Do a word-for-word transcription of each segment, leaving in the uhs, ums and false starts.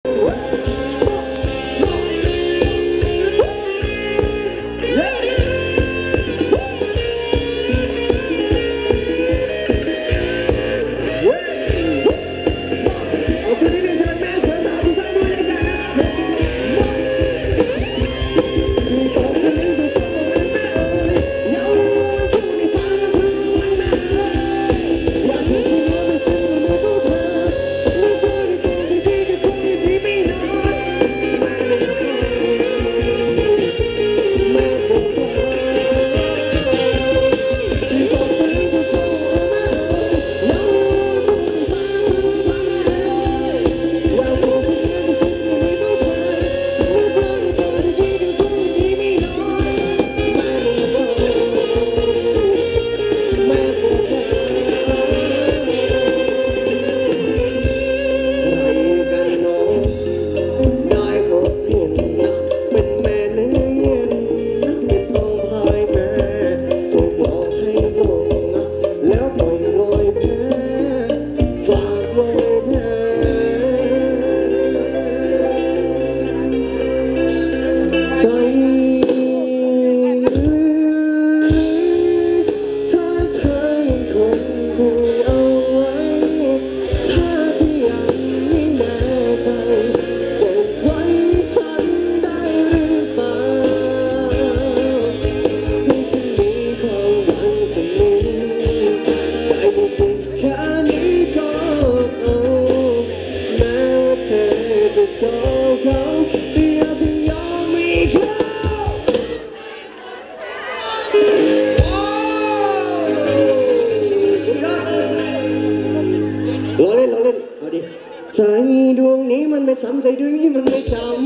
ใจดวงนี้มันไม่จำใจดวงนี้มันไม่จำ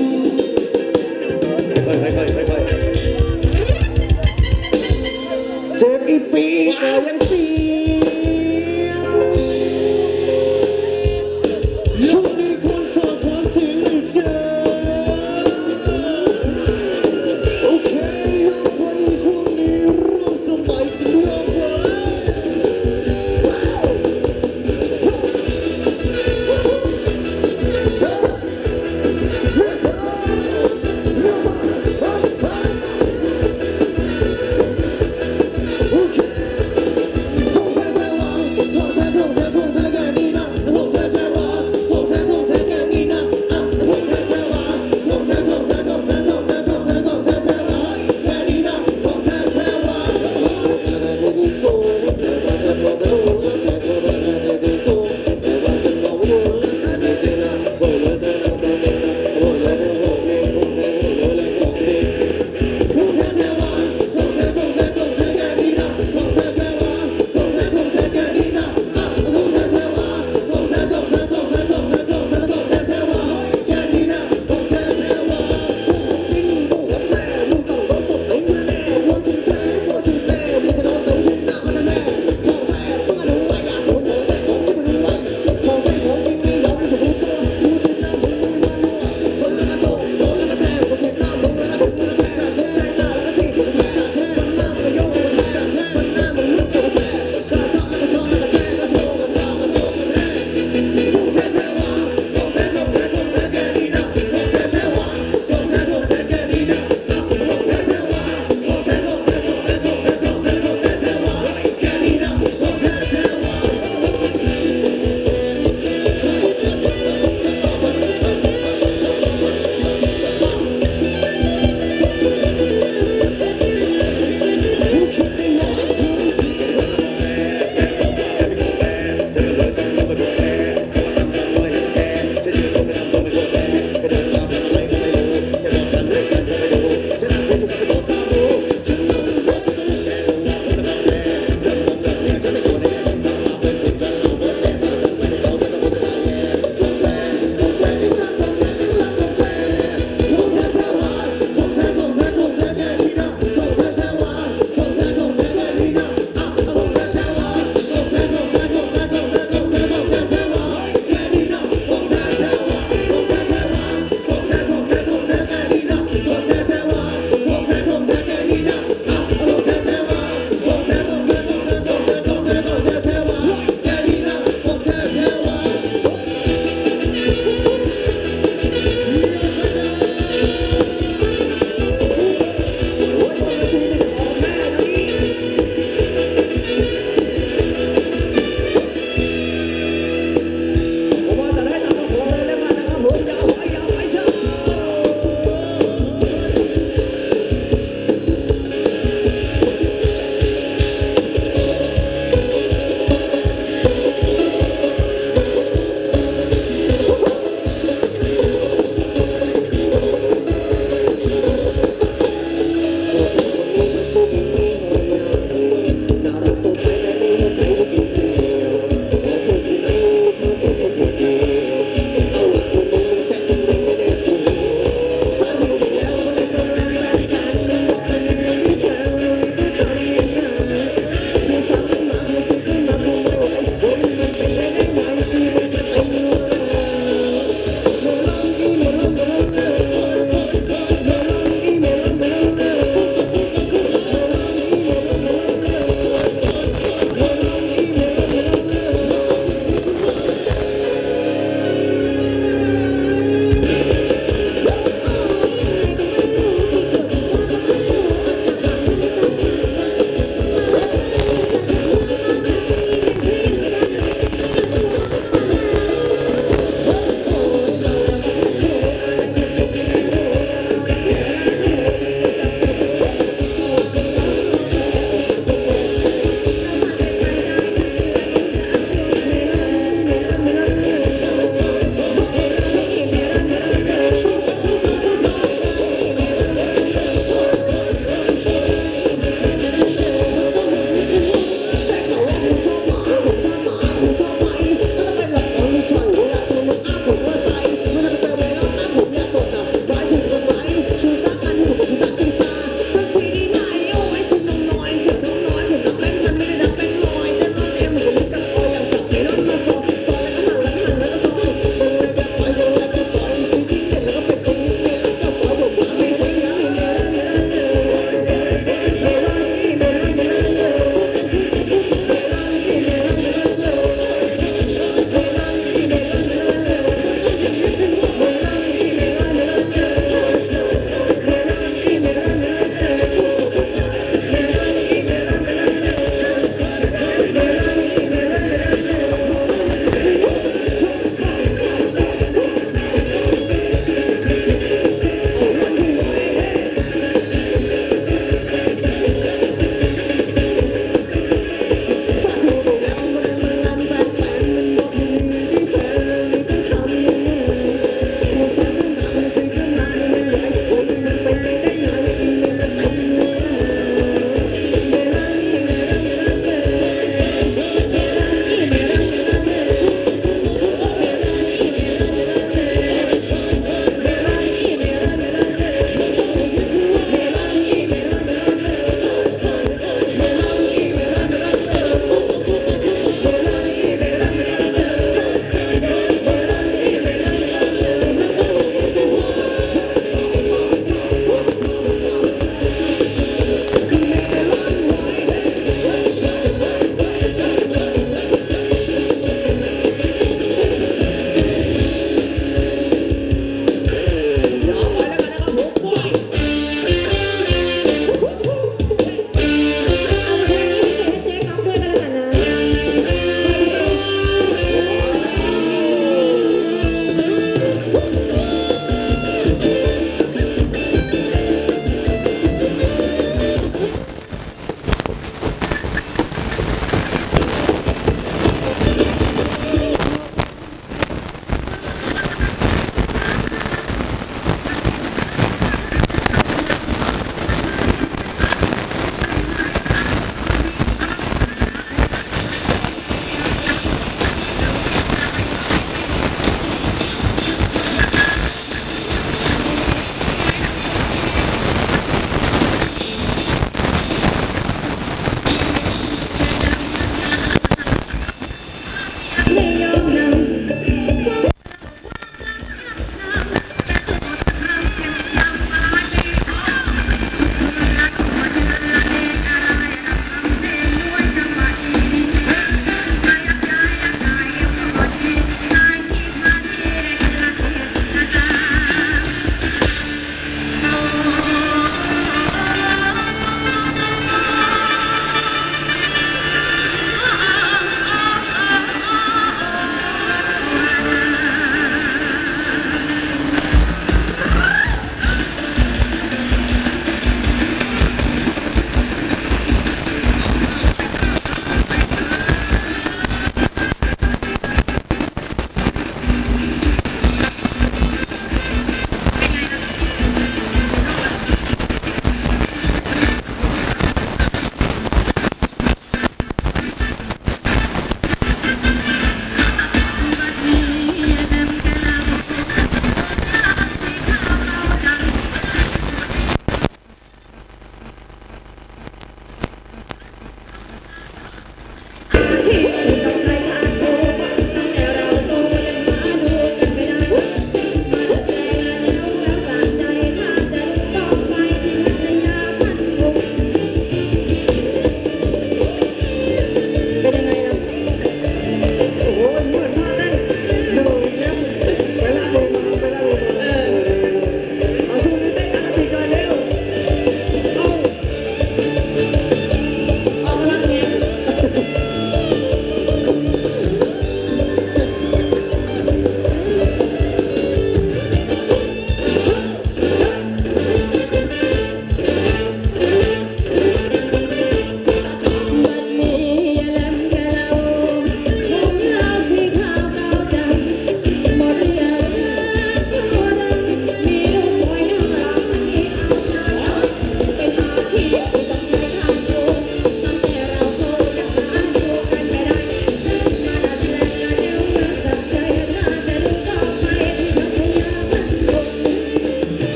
ค่อยๆค่อยๆค่อยๆเจ็บอีปีแต่ยังเสียช่วงนี้คนโสดขอสื่อเจอโอเควันช่วงนี้เราสบายกันด้วย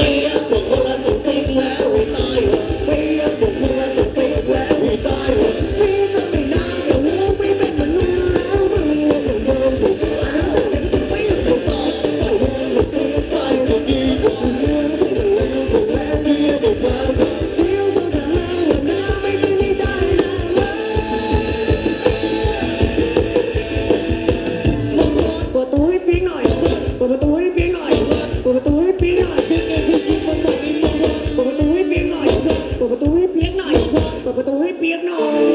ไม่อยากบอกคนละสองสิ่งแล้วให้ตายไม่อยากบอกคนละสองสิ่งแล้วให้ตายพี่จะไม่น่าจะรู้ไม่เป็นมนุษย์แล้วมึงยังเดินถูกแล้วไม่อยากจะสอนไปเดินหลบไปไปจะดีกว่าเรื่องที่มันเลวถูกแล้วที่จะถูกแล้วเดี๋ยวต้องทำแล้ววันหน้าไม่เคยได้นะเปิดประตูให้ปีหน่อยเปิดประตูให้ปีหน่อยเปิดประตูให้ปีหน่อยปีไงคือยิงมันบอกนี่มันเปิดประตูให้ปีหน่อยเปิดประตูให้ปีหน่อยเปิดประตูให้ปีหน่อย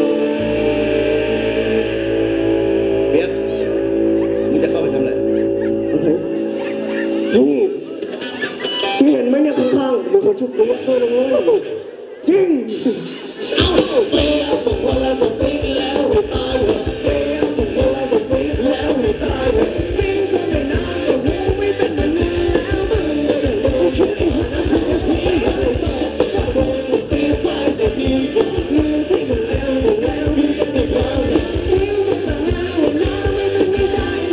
เปียกมึงจะเข้าไปทำอะไรโอเคนี่พี่เห็นไหมเนี่ยข้างๆมีคนชุบเปียกด้วยนะเว้ยทิ้งเอ้าเปียกบอกคนละสองสิ่งแล้วให้ตายเปียกบอกคนละสองสิ่งแล้วให้ตายทิ้งจะไม่น่าจะรู้ไม่เป็นมนุษย์แล้วมึงยังโดนคิดหาทางที่ให้ต่อถ้าโดนถูกตีไปจะดีกว่าเรื่องที่มันแล้วมันแล้วพี่จะไม่ฟังทิ้งจะทำแล้ววันหน้าไม่ต้องไม่ได้นะ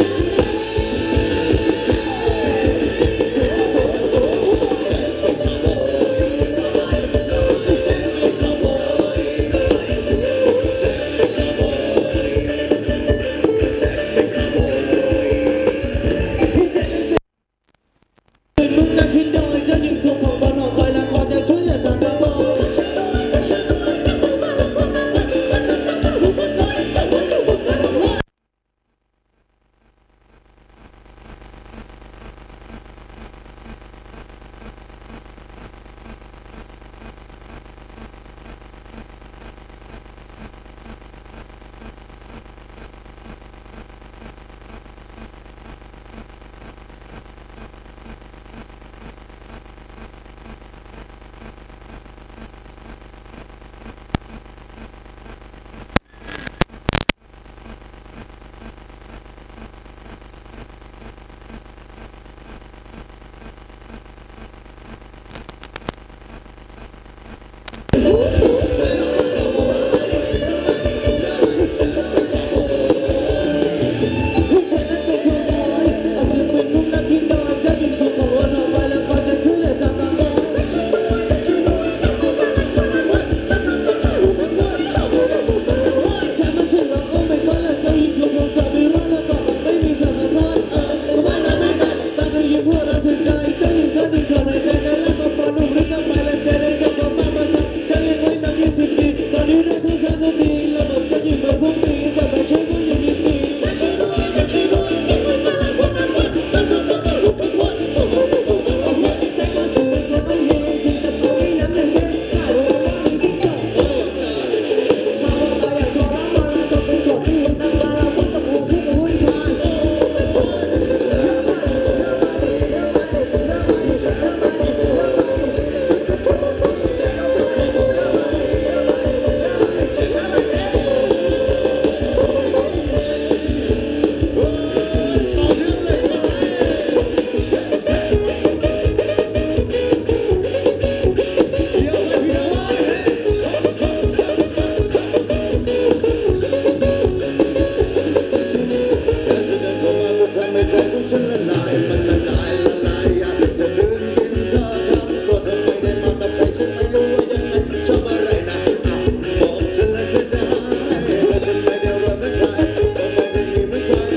เป็นมุกนักคิดโดยจะยิงชมของบอลหอกคอยละครจะช่วยเหลือจากตาโต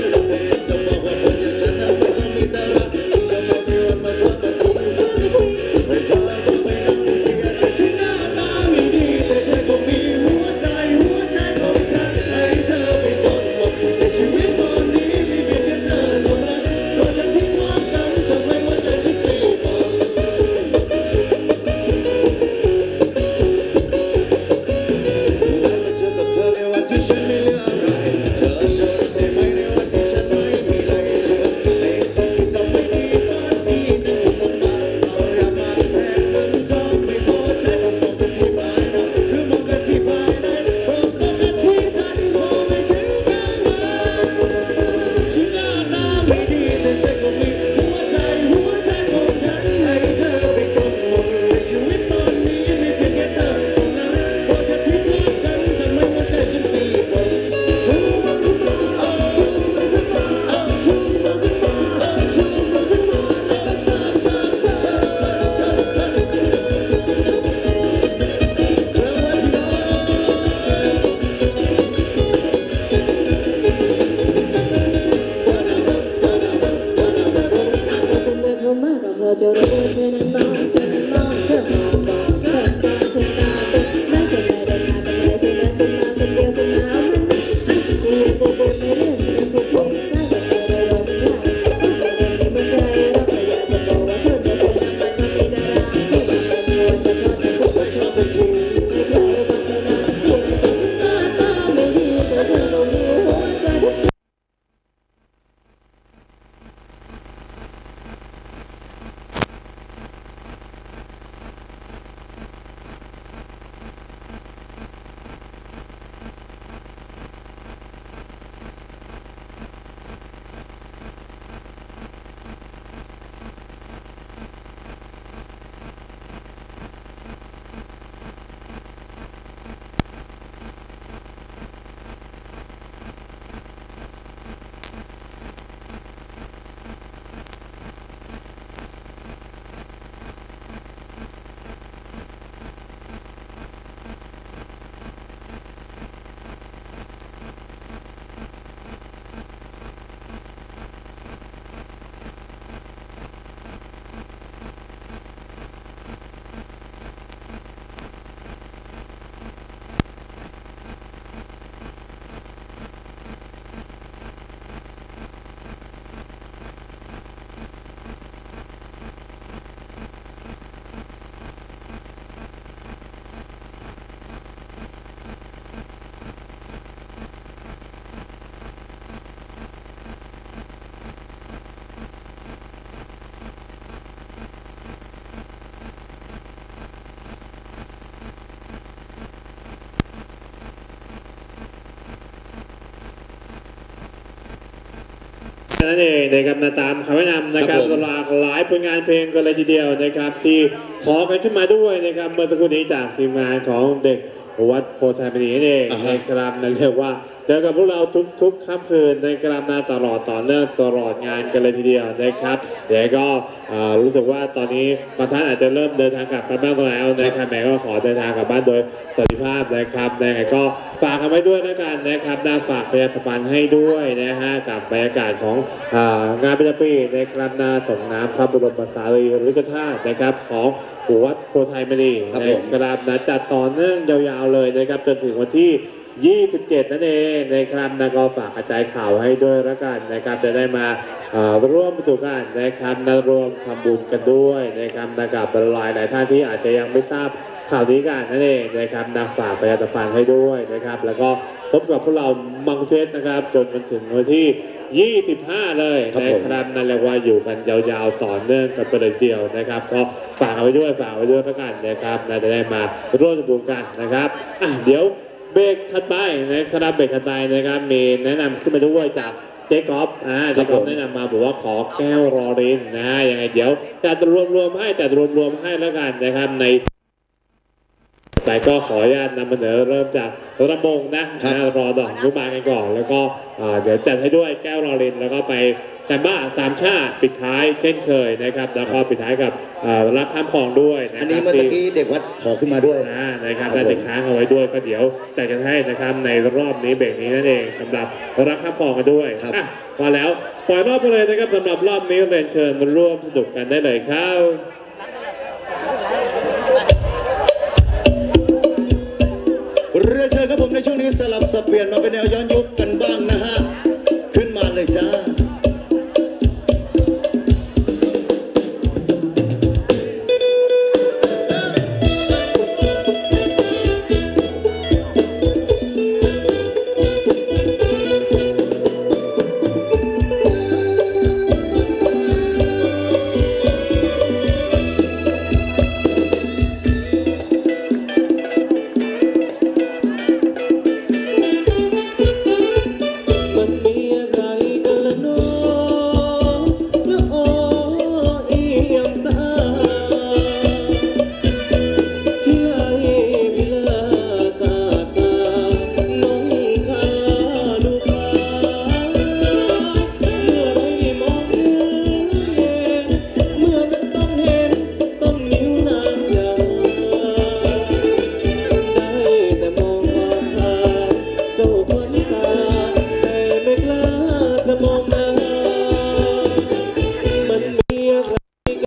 Between นั่นเองนะครับมาตามคำแนะนำนะครับหลากหลายผลงานเพลงกันเลยทีเดียวนะครับที่ขอกันขึ้นมาด้วยนะครับเมื่อสักครู่นี้จากทีมงานของเด็กวัดโพธิ์ไทยมณีนี่เองในกรามนั่นเรียกว่าเจอกับพวกเราทุกๆค่ำคืนในกรามนาตลอดต่อเนื่องตลอดงานกันเลยทีเดียวนะครับเดี๋ยวก็รู้สึกว่าตอนนี้บางท่านอาจจะเริ่มเดินทางกลับกันบ้างแล้วนะครับแม่ก็ขอเดินทางกลับบ้านโดยสวัสดิภาพนะครับยังไงก็ฝากกันไว้ด้วยแล้วกันนะครับน่าฝากประชาสัมพันธ์ให้ด้วยนะฮะกับบรรยากาศของงานประจำปีในกรามนาส่งน้ำพระบรมสารีริกธาตุนะครับของวัดโพธิ์ไทยมณีในกรามนาจัดต่อเนื่องยาวๆเลยนะครับจนถึงวันที่ยี่สิบเจ็ดนั่นเองในครั้งนั้นก็ฝากกระจายข่าวให้ด้วยแล้วกันนะครับจะได้มาร่วมประชุมกันนะครับมาร่วมทำบุญกันด้วยนะครับนะครับหลายหลายท่านที่อาจจะยังไม่ทราบข่าวนี้กันนั่นเองนะครับนักฝากประชาสัมพันธ์ให้ด้วยนะครับแล้วก็พบกับพวกเรามังเชสนะครับจนมาถึงวันที่ยี่สิบห้าเลยนะครับนั่นเรียกว่าอยู่กันยาวๆต่อเนื่องกันไปเลยเดียวนะครับก็ฝากเอาไว้ด้วยฝากไว้ด้วยแล้วกันนะครับจะได้มาร่วมทำบุญกันนะครับอ่ะเดี๋ยวเบรกถัดไปนะครับเบรกถัดไปนะครับมีแนะนำขึ้นมาด้วยจากเจ๊กอล์ฟอ่าเจ๊กอล์ฟแนะนำมาบอกว่าขอแก้วรอรินนะยังไงเดี๋ยวจะรวมรวมให้จะรวมรวมให้แล้วกันนะครับในแต่ก็ขออนุญาตนำเสนอเริ่มจากระบงนะรอดอกนุบานกันก่อนแล้วก็เดี๋ยวจัดให้ด้วยแก้วรอรินแล้วก็ไปแต่บ้าสามชาติปิดท้ายเช่นเคยนะครับแล้วก็ปิดท้ายกับรักข้ามคลองด้วยอันนี้เมื่อกี้เด็กวัดขอขึ้นมาด้วยนะครับและเด็กค้างเอาไว้ด้วยก็เดี๋ยวจัดกันให้นะครับในรอบนี้เบรกนี้นั่นเองสำหรับรักข้ามคลองกันด้วยพอแล้วปล่อยรอบไปเลยนะครับสำหรับรอบนี้เรียนเชิญมาร่วมสนุกกันได้เลยครับเรือเชิญครับผมในช่วงนี้สลับสับเปลี่ยนมาเป็นแนวย้อนยุคกันบ้างนะฮะ